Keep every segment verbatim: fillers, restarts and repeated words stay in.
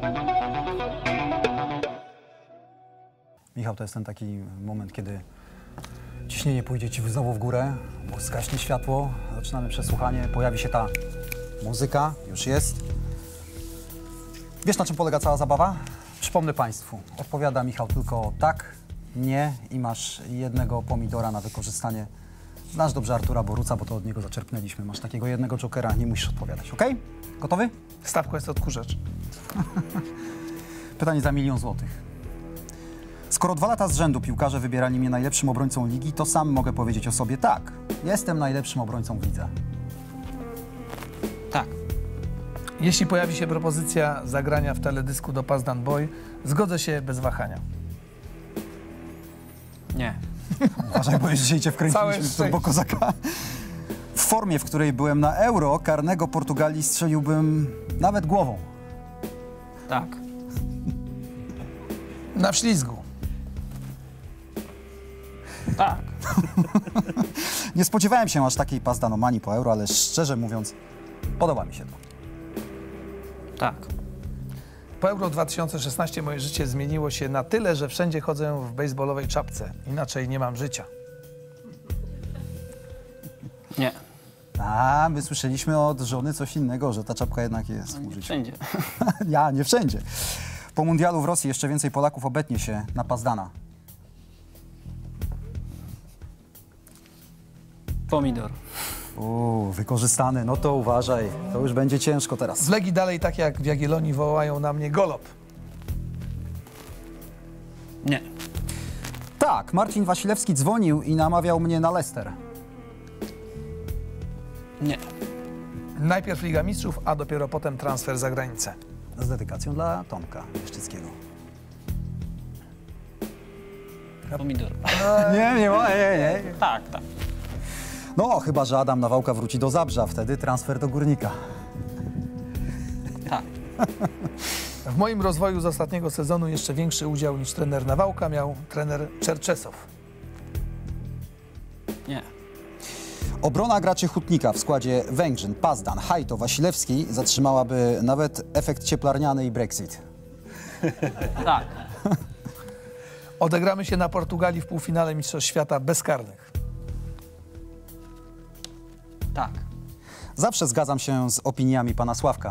Michał, to jest ten taki moment, kiedy ciśnienie pójdzie ci znowu w górę, bo zgaśnie światło, zaczynamy przesłuchanie, pojawi się ta muzyka, już jest. Wiesz, na czym polega cała zabawa? Przypomnę Państwu, odpowiada Michał tylko tak, nie i masz jednego pomidora na wykorzystanie. Znasz dobrze Artura Boruca, bo to od niego zaczerpnęliśmy. Masz takiego jednego jokera, nie musisz odpowiadać, ok? Gotowy? Stawką jest odkurzacz. Pytanie za milion złotych. Skoro dwa lata z rzędu piłkarze wybierali mnie najlepszym obrońcą ligi, to sam mogę powiedzieć o sobie tak. Jestem najlepszym obrońcą w lidze. Tak. Jeśli pojawi się propozycja zagrania w teledysku do Pazdan Boy, zgodzę się bez wahania. Nie. Uważaj, bo dzisiaj cię wkręciliśmy w turbo kozaka. W formie, w której byłem na Euro, karnego Portugalii strzeliłbym nawet głową. Tak. Na ślizgu. Tak. Nie spodziewałem się aż takiej pazdanomanii po Euro, ale szczerze mówiąc, podoba mi się to. Tak. Po Euro dwa tysiące szesnastym moje życie zmieniło się na tyle, że wszędzie chodzę w bejsbolowej czapce. Inaczej nie mam życia. Nie. A, my słyszeliśmy od żony coś innego, że ta czapka jednak jest Nie użycia. wszędzie. Ja, nie wszędzie. Po mundialu w Rosji jeszcze więcej Polaków obetnie się na Pazdana. Pomidor. Uuu, wykorzystany, no to uważaj, to już będzie ciężko teraz. Z Legii dalej, tak jak w Jagiellonii, wołają na mnie Golob. Nie. Tak, Marcin Wasilewski dzwonił i namawiał mnie na Leicester. Nie. Najpierw Liga Mistrzów, a dopiero potem transfer za granicę. Z dedykacją dla Tomka Leszczyckiego. Pomidor. Nie, nie ma, nie, nie. Tak, tak. No, chyba że Adam Nawałka wróci do Zabrza, wtedy transfer do Górnika. Tak. W moim rozwoju z ostatniego sezonu jeszcze większy udział niż trener Nawałka miał trener Czerczesow. Nie. Obrona graczy Hutnika w składzie Węgrzyn, Pazdan, Hajto, Wasilewski zatrzymałaby nawet efekt cieplarniany i Brexit. Tak. Odegramy się na Portugalii w półfinale Mistrzostw Świata bezkarnych. Tak. Zawsze zgadzam się z opiniami pana Sławka.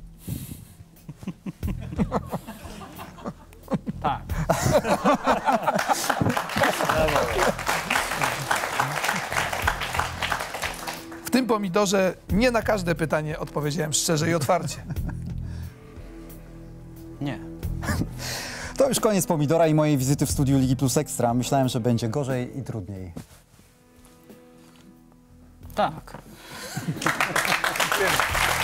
Tak. W tym pomidorze nie na każde pytanie odpowiedziałem szczerze i otwarcie. Nie. To już koniec pomidora i mojej wizyty w studiu Ligi Plus Ekstra. Myślałem, że będzie gorzej i trudniej. Tak. Dziękujemy.